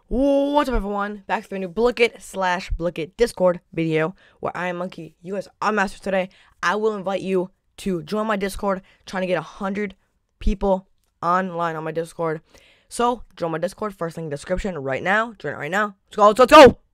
What's up, everyone? Back to the new Blooket/Blooket Discord video where I am Monkey. You guys are masters today. I will invite you to join my Discord, trying to get 100 people online on my Discord. So, join my Discord, first link in the description right now. Join it right now. Let's go.